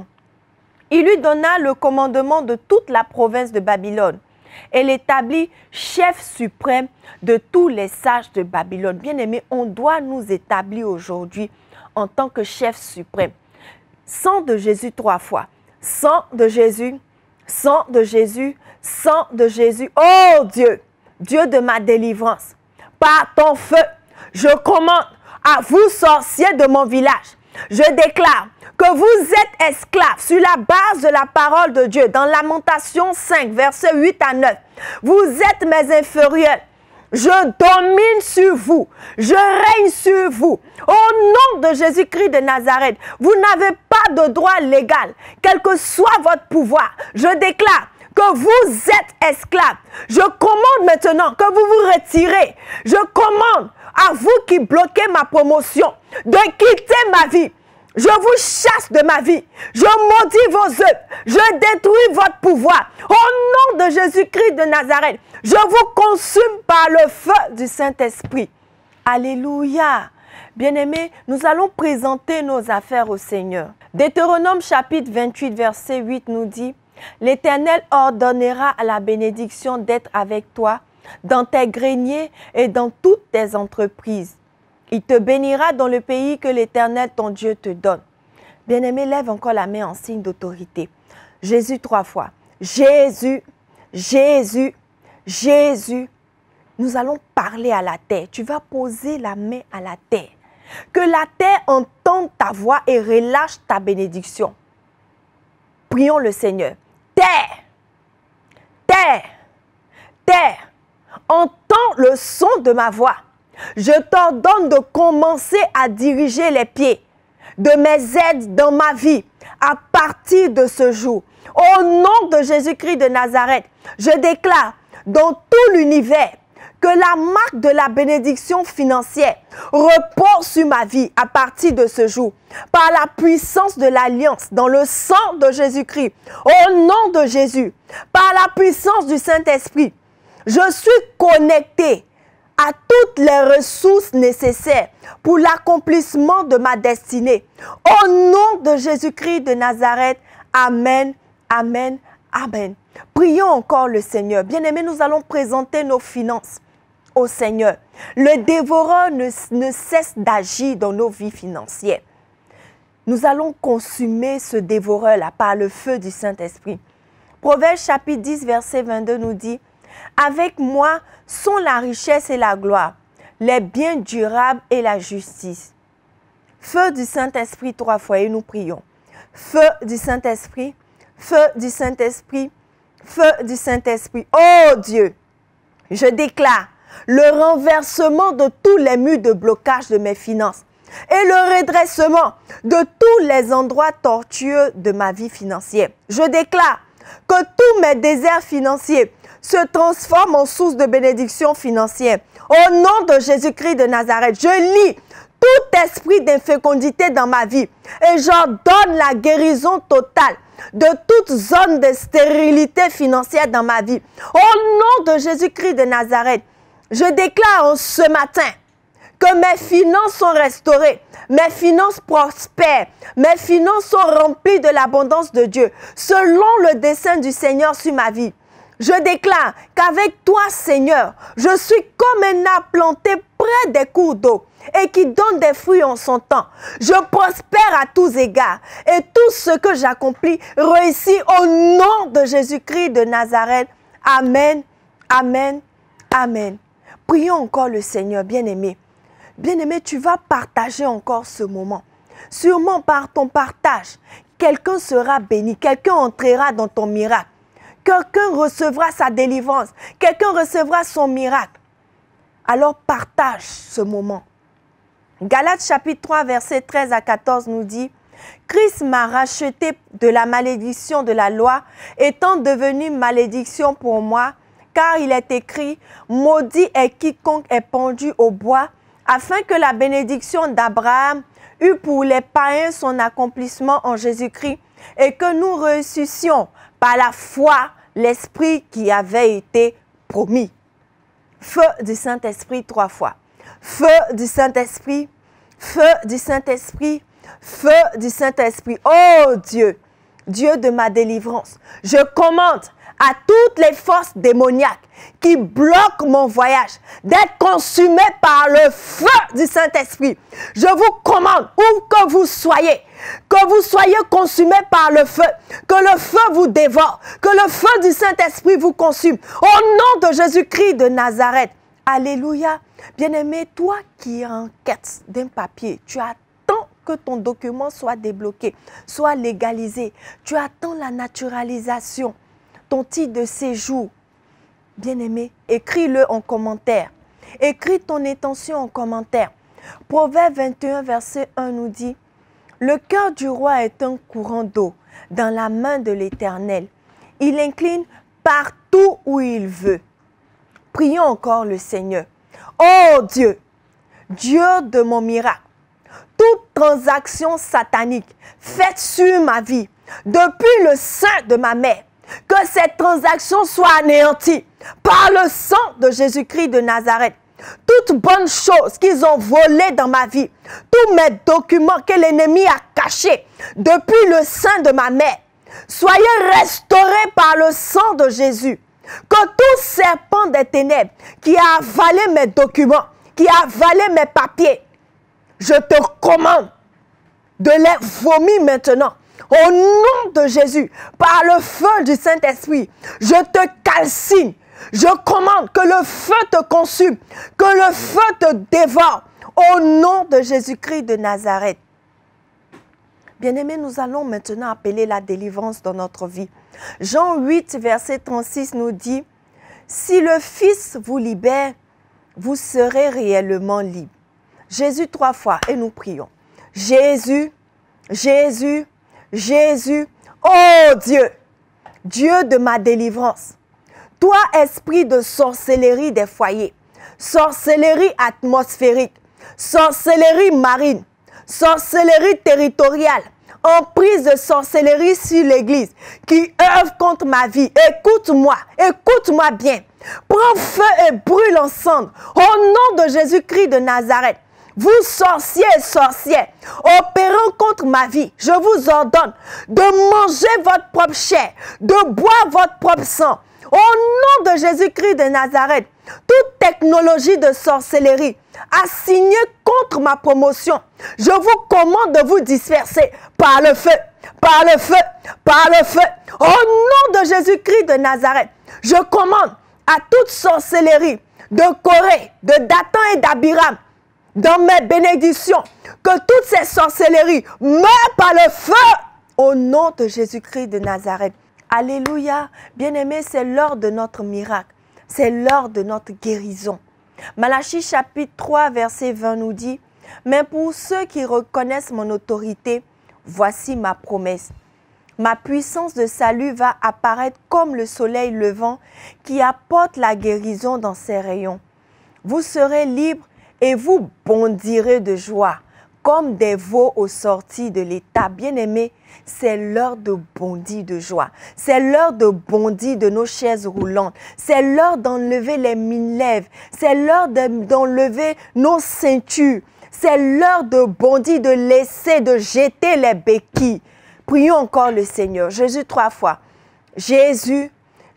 Il lui donna le commandement de toute la province de Babylone et l'établit chef suprême de tous les sages de Babylone. » Bien-aimés, on doit nous établir aujourd'hui en tant que chef suprême. Sang de Jésus trois fois. Sang de Jésus, sang de Jésus, sang de Jésus. Oh Dieu, Dieu de ma délivrance, par ton feu, je commande à vous, sorciers de mon village, je déclare que vous êtes esclaves sur la base de la parole de Dieu. Dans Lamentation cinq, versets huit à neuf, vous êtes mes inférieurs. Je domine sur vous, je règne sur vous. Au nom de Jésus-Christ de Nazareth, vous n'avez pas de droit légal, quel que soit votre pouvoir. Je déclare que vous êtes esclaves. Je commande maintenant que vous vous retirez. Je commande à vous qui bloquez ma promotion de quitter ma vie. Je vous chasse de ma vie. Je maudis vos œuvres. Je détruis votre pouvoir. Au nom de Jésus-Christ de Nazareth, je vous consume par le feu du Saint-Esprit. Alléluia. Bien-aimés, nous allons présenter nos affaires au Seigneur. Deutéronome chapitre vingt-huit, verset huit nous dit, « L'Éternel ordonnera à la bénédiction d'être avec toi dans tes greniers et dans toutes tes entreprises. Il te bénira dans le pays que l'Éternel, ton Dieu, te donne. » Bien-aimé, lève encore la main en signe d'autorité. Jésus trois fois. Jésus, Jésus, Jésus. Nous allons parler à la terre. Tu vas poser la main à la terre. Que la terre entende ta voix et relâche ta bénédiction. Prions le Seigneur. Terre, terre, terre, entends le son de ma voix. Je t'ordonne de commencer à diriger les pieds de mes aides dans ma vie à partir de ce jour. Au nom de Jésus-Christ de Nazareth, je déclare dans tout l'univers que la marque de la bénédiction financière repose sur ma vie à partir de ce jour, par la puissance de l'alliance, dans le sang de Jésus-Christ, au nom de Jésus, par la puissance du Saint-Esprit. Je suis connecté à toutes les ressources nécessaires pour l'accomplissement de ma destinée. Au nom de Jésus-Christ de Nazareth, Amen, Amen, Amen. Prions encore le Seigneur. Bien-aimés, nous allons présenter nos finances au Seigneur. Le dévoreur ne, ne cesse d'agir dans nos vies financières. Nous allons consumer ce dévoreur-là par le feu du Saint-Esprit. Proverbe chapitre dix, verset vingt-deux nous dit, « Avec moi sont la richesse et la gloire, les biens durables et la justice. » Feu du Saint-Esprit trois fois et nous prions. Feu du Saint-Esprit, feu du Saint-Esprit, feu du Saint-Esprit. Oh Dieu, je déclare le renversement de tous les murs de blocage de mes finances et le redressement de tous les endroits tortueux de ma vie financière. Je déclare que tous mes déserts financiers se transforment en source de bénédiction financière. Au nom de Jésus-Christ de Nazareth, je lis tout esprit d'infécondité dans ma vie et j'ordonne la guérison totale de toute zone de stérilité financière dans ma vie. Au nom de Jésus-Christ de Nazareth, je déclare en ce matin que mes finances sont restaurées, mes finances prospèrent, mes finances sont remplies de l'abondance de Dieu, selon le dessein du Seigneur sur ma vie. Je déclare qu'avec toi, Seigneur, je suis comme un arbre planté près des cours d'eau et qui donne des fruits en son temps. Je prospère à tous égards et tout ce que j'accomplis réussit au nom de Jésus-Christ de Nazareth. Amen, amen, amen. Prions encore le Seigneur, bien-aimé. Bien-aimé, tu vas partager encore ce moment. Sûrement par ton partage, quelqu'un sera béni, quelqu'un entrera dans ton miracle. Quelqu'un recevra sa délivrance, quelqu'un recevra son miracle. Alors partage ce moment. Galates chapitre trois, versets treize à quatorze nous dit « Christ m'a racheté de la malédiction de la loi, étant devenu malédiction pour moi, car il est écrit « Maudit est quiconque est pendu au bois, afin que la bénédiction d'Abraham eût pour les païens son accomplissement en Jésus-Christ, et que nous ressuscions par la foi l'Esprit qui avait été promis. » Feu du Saint-Esprit trois fois. Feu du Saint-Esprit, feu du Saint-Esprit, feu du Saint-Esprit. Oh Dieu, Dieu de ma délivrance, je commande à toutes les forces démoniaques qui bloquent mon voyage d'être consumées par le feu du Saint-Esprit. Je vous commande, où que vous soyez, que vous soyez consumés par le feu, que le feu vous dévore, que le feu du Saint-Esprit vous consume. Au nom de Jésus-Christ de Nazareth. Alléluia. Bien-aimé, toi qui es en quête d'un papier, tu attends que ton document soit débloqué, soit légalisé. Tu attends la naturalisation, ton titre de séjour. Bien-aimé, écris-le en commentaire. Écris ton intention en commentaire. Proverbe vingt et un, verset un nous dit « Le cœur du roi est un courant d'eau dans la main de l'Éternel. Il incline partout où il veut. » Prions encore le Seigneur. Oh Dieu, Dieu de mon miracle, toute transaction satanique faite sur ma vie depuis le sein de ma mère, que cette transaction soit anéantie par le sang de Jésus-Christ de Nazareth. Toutes bonnes choses qu'ils ont volées dans ma vie, tous mes documents que l'ennemi a cachés depuis le sein de ma mère, soyez restaurés par le sang de Jésus. Que tout serpent des ténèbres qui a avalé mes documents, qui a avalé mes papiers, je te commande de les vomir maintenant. Au nom de Jésus, par le feu du Saint-Esprit, je te calcine. Je commande que le feu te consume, que le feu te dévore. Au nom de Jésus-Christ de Nazareth. Bien-aimés, nous allons maintenant appeler la délivrance dans notre vie. Jean huit, verset trente-six nous dit « Si le Fils vous libère, vous serez réellement libre. » Jésus trois fois et nous prions. Jésus, Jésus, Jésus, oh Dieu, Dieu de ma délivrance. Toi, esprit de sorcellerie des foyers, sorcellerie atmosphérique, sorcellerie marine, sorcellerie territoriale, emprise de sorcellerie sur l'Église qui œuvre contre ma vie. Écoute-moi, écoute-moi bien. Prends feu et brûle ensemble au nom de Jésus-Christ de Nazareth. Vous sorciers et sorcières, opérant contre ma vie, je vous ordonne de manger votre propre chair, de boire votre propre sang. Au nom de Jésus-Christ de Nazareth, toute technologie de sorcellerie assignée contre ma promotion, je vous commande de vous disperser par le feu, par le feu, par le feu. Au nom de Jésus-Christ de Nazareth, je commande à toute sorcellerie de Corée, de Dathan et d'Abiram, dans mes bénédictions, que toutes ces sorcelleries meurent par le feu, au nom de Jésus-Christ de Nazareth. Alléluia. Bien-aimés, c'est l'heure de notre miracle. C'est l'heure de notre guérison. Malachie chapitre trois, verset vingt nous dit « Mais pour ceux qui reconnaissent mon autorité, voici ma promesse. Ma puissance de salut va apparaître comme le soleil levant qui apporte la guérison dans ses rayons. Vous serez libres et vous bondirez de joie, comme des veaux aux sorties de l'étable. Bien-aimés, c'est l'heure de bondir de joie. C'est l'heure de bondir de nos chaises roulantes. C'est l'heure d'enlever les mine-lèvres. C'est l'heure d'enlever nos ceintures. C'est l'heure de bondir, de laisser, de jeter les béquilles. Prions encore le Seigneur. Jésus trois fois. Jésus,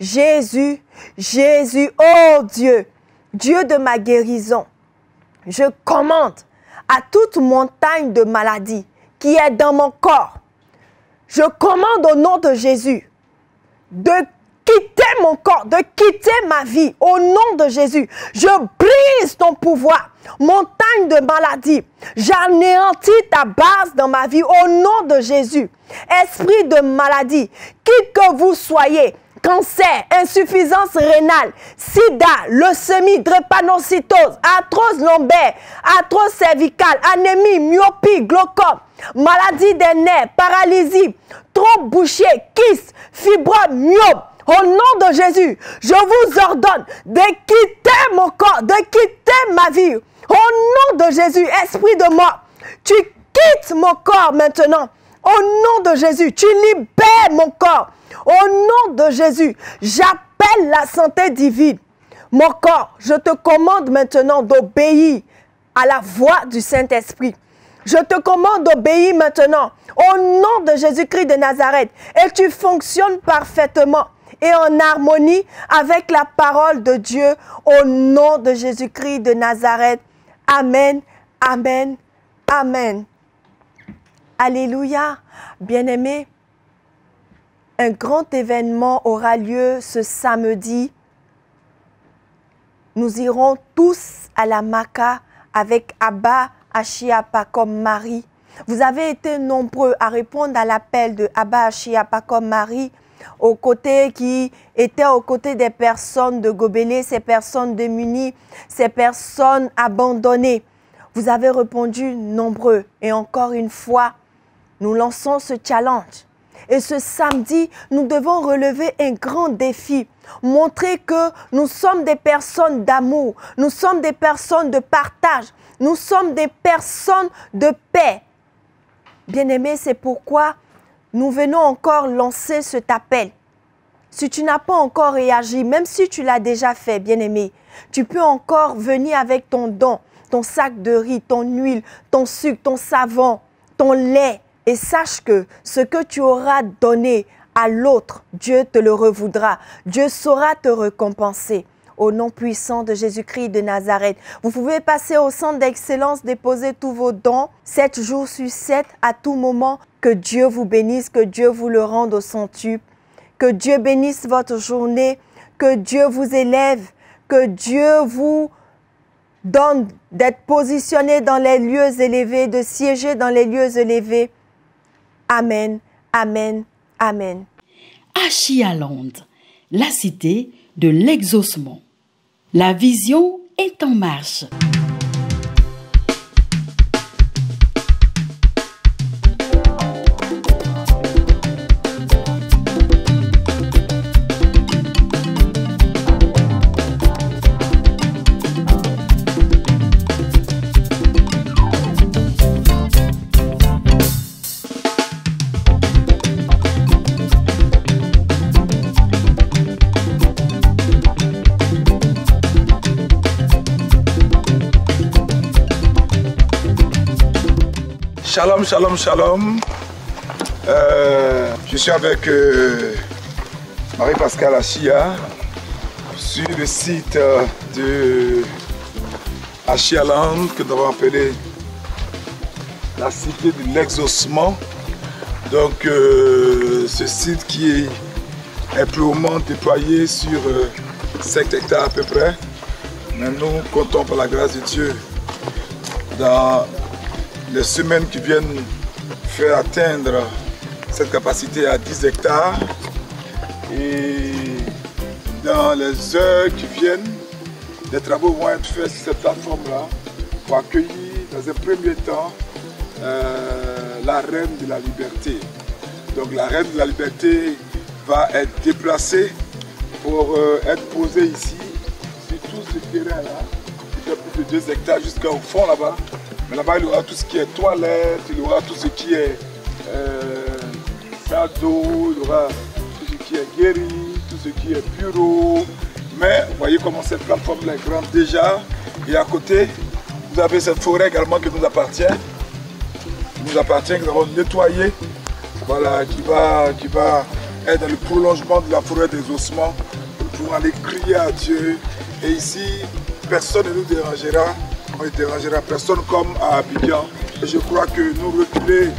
Jésus, Jésus. Oh Dieu, Dieu de ma guérison. Je commande à toute montagne de maladie qui est dans mon corps. Je commande au nom de Jésus de quitter mon corps, de quitter ma vie. Au nom de Jésus, je brise ton pouvoir. Montagne de maladie, j'anéantis ta base dans ma vie au nom de Jésus. Esprit de maladie, qui que vous soyez, cancer, insuffisance rénale, sida, leucémie, drépanocytose, arthrose lombaire, arthrose cervicale, anémie, myopie, glaucome, maladie des nerfs, paralysie, trompe bouchée, kyste, fibrome, myope. Au nom de Jésus, je vous ordonne de quitter mon corps, de quitter ma vie. Au nom de Jésus, esprit de mort, tu quittes mon corps maintenant. Au nom de Jésus, tu libères mon corps. Au nom de Jésus, j'appelle la santé divine. Mon corps, je te commande maintenant d'obéir à la voix du Saint-Esprit. Je te commande d'obéir maintenant au nom de Jésus-Christ de Nazareth. Et tu fonctionnes parfaitement et en harmonie avec la parole de Dieu au nom de Jésus-Christ de Nazareth. Amen, amen, amen. Alléluia. Bien-aimés, un grand événement aura lieu ce samedi. Nous irons tous à la Maka avec Abba Achiapa comme Marie. Vous avez été nombreux à répondre à l'appel de Abba Achiapa comme Marie, aux côtés qui étaient aux côtés des personnes de Gobelé, ces personnes démunies, ces personnes abandonnées. Vous avez répondu nombreux. Et encore une fois, nous lançons ce challenge. Et ce samedi, nous devons relever un grand défi. Montrer que nous sommes des personnes d'amour. Nous sommes des personnes de partage. Nous sommes des personnes de paix. Bien-aimés, c'est pourquoi nous venons encore lancer cet appel. Si tu n'as pas encore réagi, même si tu l'as déjà fait, bien-aimé, tu peux encore venir avec ton don, ton sac de riz, ton huile, ton sucre, ton savon, ton lait. Et sache que ce que tu auras donné à l'autre, Dieu te le revoudra. Dieu saura te récompenser. Au nom puissant de Jésus-Christ de Nazareth. Vous pouvez passer au centre d'excellence, déposer tous vos dons, sept jours sur sept, à tout moment. Que Dieu vous bénisse, que Dieu vous le rende au centuple. Que Dieu bénisse votre journée, que Dieu vous élève, que Dieu vous donne d'être positionné dans les lieux élevés, de siéger dans les lieux élevés. Amen, amen, amen. Achialand, la cité de l'exaucement. La vision est en marche. Shalom, shalom, shalom. Euh, je suis avec euh, Marie-Pascale Achia sur le site euh, de Achialand, que nous avons appelé la cité de l'exaucement. Donc, euh, ce site qui est amplement déployé sur euh, cinq hectares à peu près. Mais nous comptons par la grâce de Dieu dans les semaines qui viennent faire atteindre cette capacité à dix hectares et dans les heures qui viennent, des travaux vont être faits sur cette plateforme-là pour accueillir dans un premier temps euh, la Reine de la Liberté. Donc la Reine de la Liberté va être déplacée pour euh, être posée ici sur tout ce terrain-là, qui fait plus de deux hectares jusqu'au fond là-bas. Mais là-bas, il y aura tout ce qui est toilette, il y aura tout ce qui est euh, salle d'eau, il y aura tout ce qui est guéri, tout ce qui est bureau. Mais vous voyez comment cette plateforme-là est grande déjà. Et à côté, vous avez cette forêt également qui nous appartient. Qui nous appartient, que nous avons nettoyée. Voilà, qui va, qui va être dans le prolongement de la forêt des ossements pour pouvoir aller crier à Dieu. Et ici, personne ne nous dérangera. On ne dérangera personne comme à Abidjan. Et je crois que nous reculer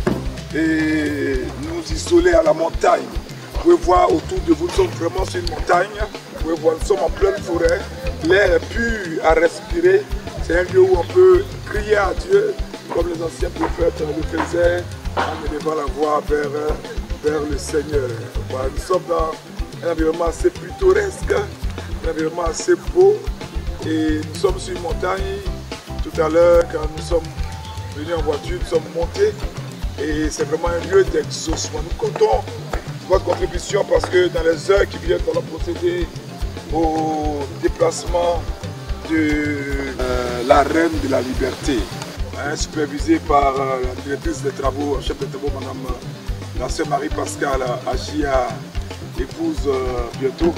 et nous isoler à la montagne. Vous pouvez voir autour de vous, nous sommes vraiment sur une montagne. Vous pouvez voir, nous sommes en pleine forêt. L'air est pur à respirer. C'est un lieu où on peut crier à Dieu, comme les anciens prophètes le faisaient, en élevant la voix vers, vers le Seigneur. Voilà, nous sommes dans un environnement assez pittoresque, un environnement assez beau. Et nous sommes sur une montagne. Tout à l'heure, quand nous sommes venus en voiture, nous sommes montés. Et c'est vraiment un lieu d'exaucement. Nous comptons votre contribution parce que dans les heures qui viennent, nous allons procéder au déplacement de euh, la Reine de la Liberté, hein, supervisée par euh, la directrice des travaux, chef de travaux, Madame euh, la sœur Marie-Pascale Agia, épouse euh, bientôt.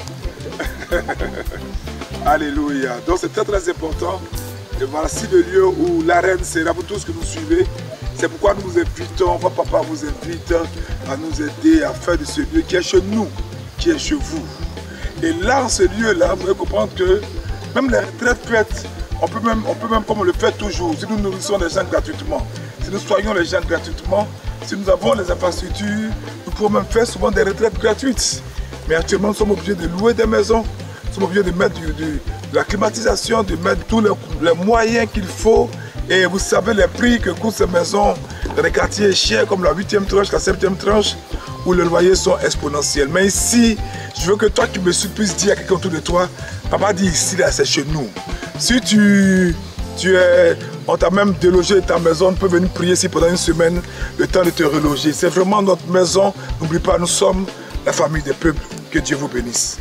Alléluia. Donc c'est très très important. Et voici le lieu où la reine sera pour tous que nous suivez. C'est pourquoi nous vous invitons, votre papa vous invite à nous aider à faire de ce lieu qui est chez nous, qui est chez vous. Et là, en ce lieu-là, vous devez comprendre que même les retraites peuvent être, on peut même, on peut même comme on le fait toujours, si nous nourrissons les gens gratuitement, si nous soignons les gens gratuitement, si nous avons les infrastructures, nous pouvons même faire souvent des retraites gratuites. Mais actuellement, nous sommes obligés de louer des maisons, nous sommes obligés de mettre du, du, de la climatisation, de mettre tous les, les moyens qu'il faut. Et vous savez les prix que coûtent ces maisons dans les quartiers chers comme la huitième tranche, la septième tranche, où les loyers sont exponentiels. Mais ici, je veux que toi qui me suis puisses dire à quelqu'un autour de toi, papa dit ici, là, c'est chez nous. Si tu, tu es, on t'a même délogé de ta maison, on peut venir prier ici pendant une semaine, le temps de te reloger. C'est vraiment notre maison. N'oublie pas, nous sommes la famille des peuples. Que Dieu vous bénisse.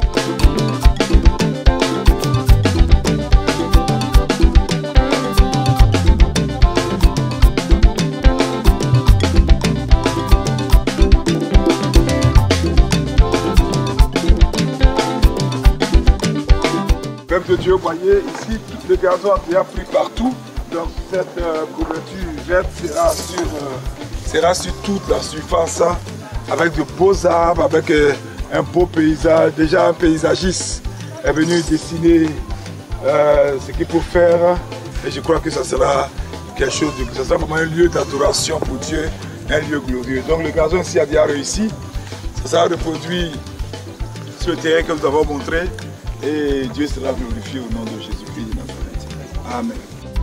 Peuple de Dieu, voyez, ici, tout le gazon a déjà pris partout. Donc cette euh, couverture verte sera sur, euh, sera sur toute la surface, hein, avec de beaux arbres, avec euh, un beau paysage. Déjà un paysagiste est venu dessiner euh, ce qu'il faut faire. Et je crois que ça sera quelque chose de... Ça sera vraiment un lieu d'adoration pour Dieu, un lieu glorieux. Donc le gazon ici a déjà réussi. Ça sera reproduit sur le terrain que nous avons montré. Et Dieu sera glorifié au nom de Jésus-Christ de Nazareth. Amen.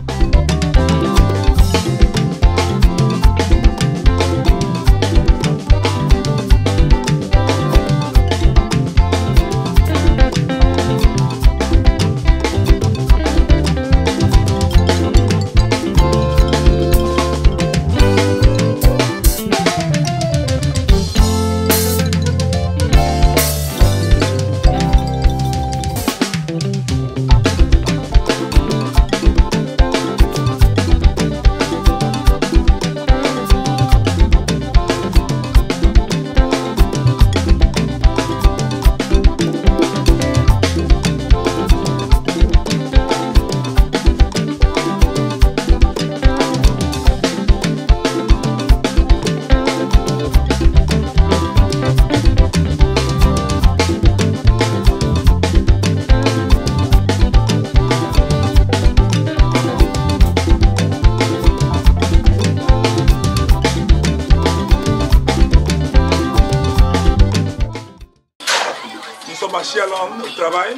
Au travail,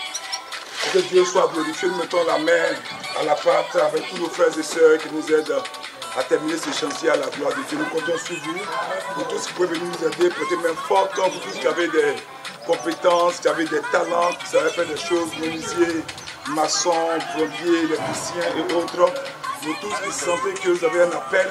que Dieu soit glorifié. Nous mettons la main à la pâte avec tous nos frères et sœurs qui nous aident à terminer ce chantier à la gloire de Dieu. Nous comptons sur vous, pour tous qui pouvez venir nous aider, prêter main forte, pour tous qui avez des compétences, qui avez des talents, qui savent faire des choses, menuisiers, maçons, plombiers, électriciens et autres. Vous tous qui sentez que vous avez un appel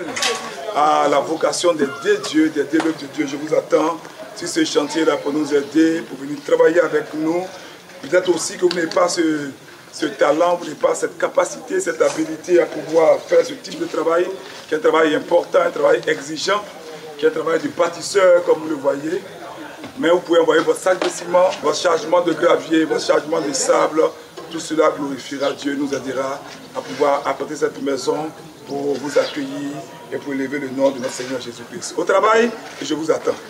à la vocation d'aider Dieu, d'aider l'œuvre de Dieu, je vous attends sur ce chantier-là pour nous aider, pour venir travailler avec nous. Peut-être aussi que vous n'avez pas ce, ce talent, vous n'avez pas cette capacité, cette habilité à pouvoir faire ce type de travail, qui est un travail important, un travail exigeant, qui est un travail de bâtisseur, comme vous le voyez. Mais vous pouvez envoyer votre sac de ciment, votre chargement de gravier, votre chargement de sable. Tout cela glorifiera Dieu, nous aidera à pouvoir apporter cette maison pour vous accueillir et pour élever le nom de notre Seigneur Jésus-Christ. Au travail, et je vous attends.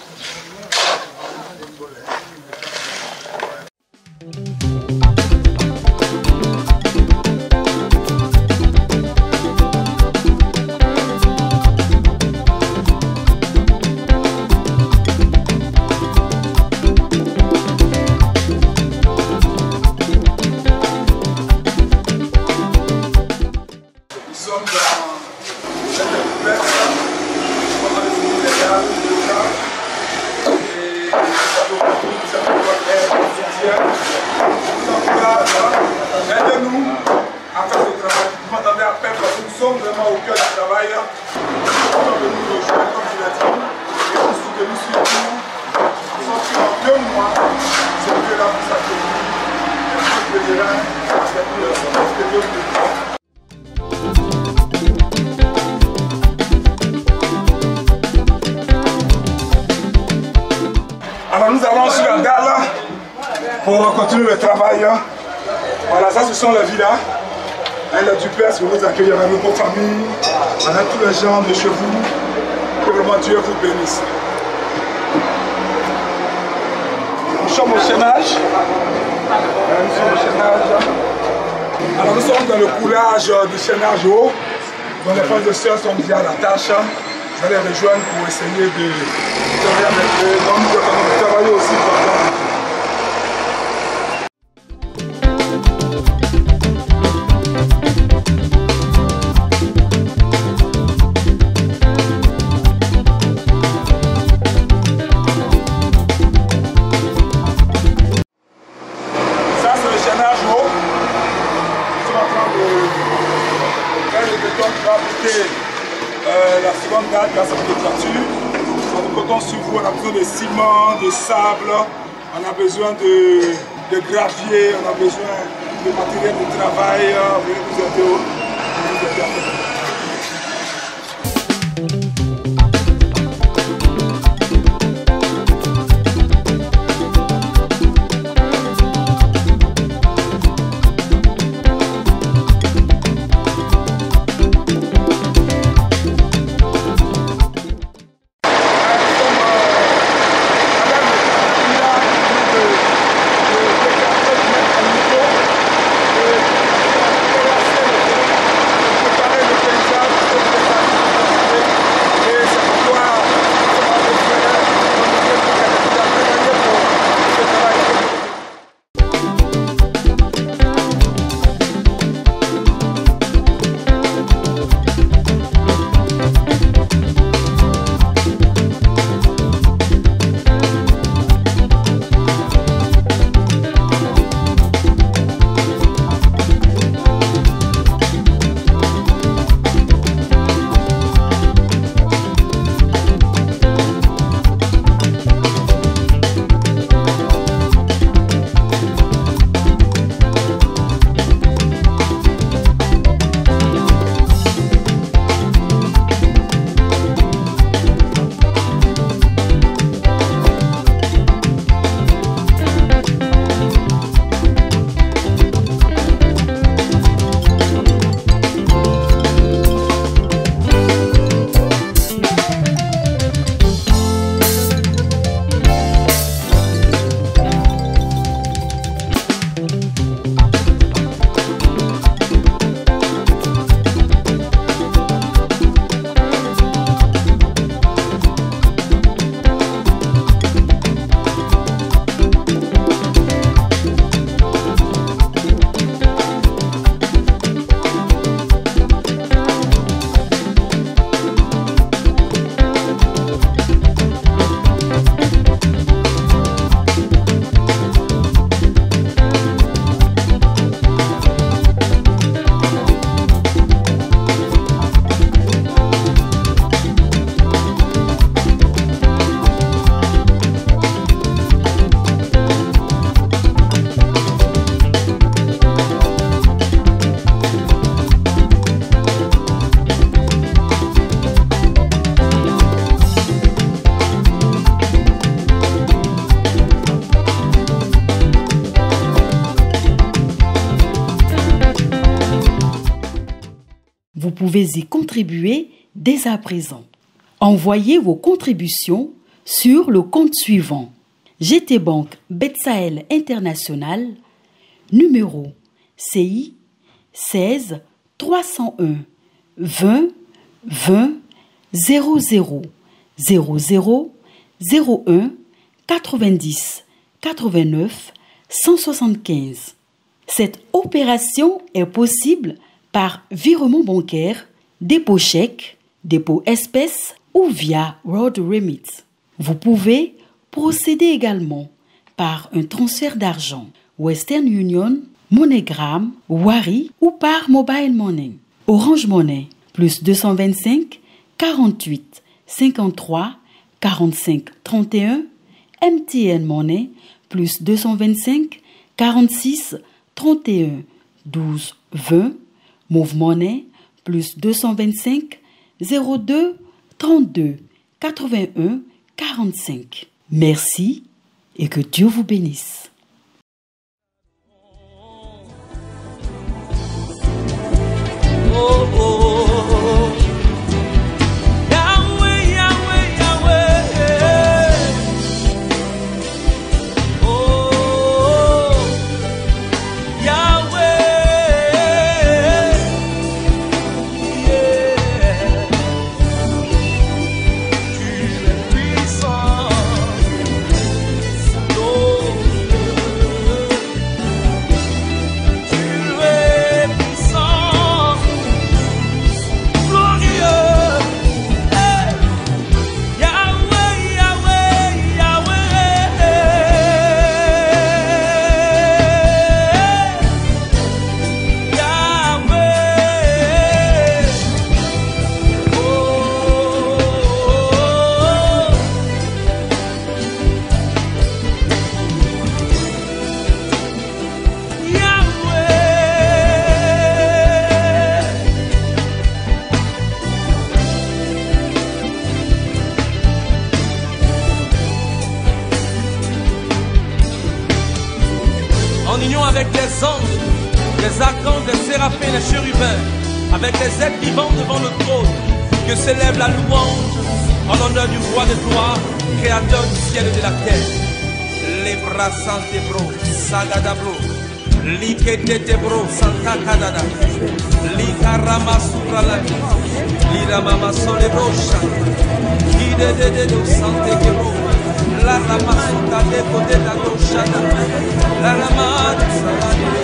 Nous sommes dans cette fête, pendant le deux mois, c'est que là vous accueillir le pèlerin avec le Alors nous allons sur la dalle pour continuer le travail. Voilà, ça ce sont les villas. Le duplex pour nous accueillir avec vos familles, avec tous les gens de chez vous. Que vraiment Dieu vous bénisse. Nous sommes au chaînage. Nous sommes au chaînage. Alors nous sommes dans le coulage du chaînage haut. Donc les frères et sœurs sont bien à la tâche. Vous allez rejoindre pour essayer de travailler avec eux. Donc nous allons travailler aussi pendant. Euh, la seconde date, grâce à votre toiture. Nous comptons sur vous, on a besoin de ciment, de sable, on a besoin de, de gravier, on a besoin de matériel de travail. Venez nous aider, venez nous aider à faire. Vous pouvez y contribuer dès à présent. Envoyez vos contributions sur le compte suivant. G T Bank Betsahel International, numéro C I seize trois cent un vingt vingt zéro zéro zéro zéro zéro un quatre-vingt-dix quatre-vingt-neuf cent soixante-quinze. Cette opération est possible par virement bancaire, dépôt chèque, dépôt espèce ou via Road Remit. Vous pouvez procéder également par un transfert d'argent, Western Union, MoneyGram, Wari ou par Mobile Money. Orange Money, plus deux cent vingt-cinq quarante-huit cinquante-trois quarante-cinq trente et un, M T N Money plus deux cent vingt-cinq quarante-six trente et un douze vingt, Move Money plus deux cent vingt-cinq zéro deux trente-deux quatre-vingt-un quarante-cinq. Merci et que Dieu vous bénisse. Oh, oh, oh. Yahweh, Yahweh, Yahweh. Oh, Yahweh. Yeah. Tu es puissant. Oh, tu es puissant. Glorieux. Hey. Yahweh, Yahweh, Yahweh. Yahweh. Oh, Yahweh. En union avec les anges, les archanges, les séraphins, les chérubins, avec les êtres vivants devant le trône, que s'élève la louange en l'honneur du roi des gloires, créateur du ciel et de la terre. Les bras santé bro, sagadabro, likete bro, santa kadada, likarama surala, liramama solebro, ide de de do sante kebro, la rama suta de pote da do shada, la rama salade,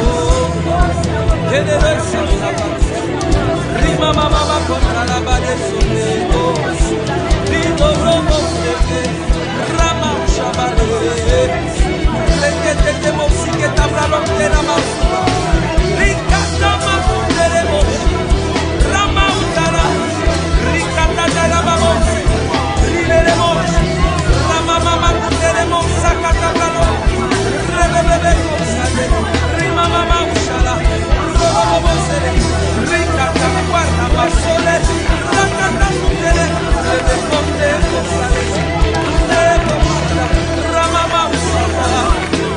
de de de salada, rima mama contra la bade solebo, lido robo sete, rama shabade, lekete de mosike tabla lonte la masura, likata makunde de mosi, rama utara, rikata de la babosi, lile de mosi, rama mama kunde de mosa kata bralo, rebebebe kosade, rima mama ushala, robo bosele, rikata guarda basole, rakata kunde, rebe konde kosale, rebe kosala, rama mama ushala,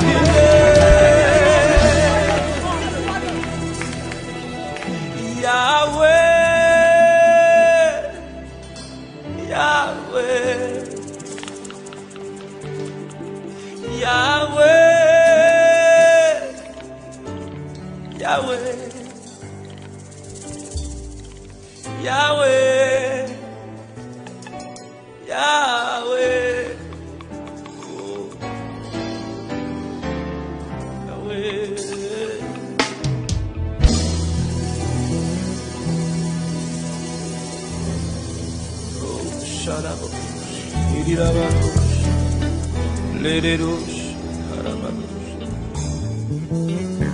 Yahweh, Yahweh, Yahweh, Yahweh, Yahweh, Yahweh, oh, Yahweh. Shadabosh, Idirabash, Ledidosh, Harabadosh.